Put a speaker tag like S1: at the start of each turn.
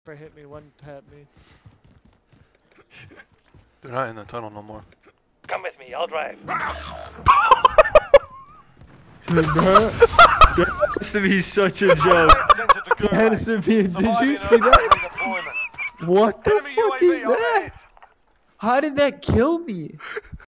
S1: Hit me, one tap me.
S2: They're not in the tunnel no more.
S3: Come with me, I'll drive.
S4: Dude, that has to be such a joke. That has to be. Did you see that? What the fuck is that? How did that kill me?